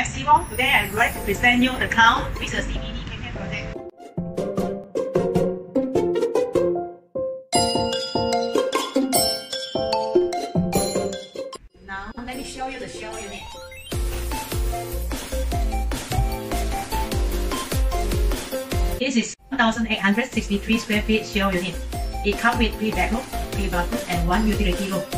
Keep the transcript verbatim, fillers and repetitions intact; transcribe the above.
Maximo. Today I would like to present you the clown with a C B D product. Now let me show you the show unit. This is one thousand eight hundred sixty-three square feet show unit. It comes with three bedrooms, three bathrooms, and one utility room.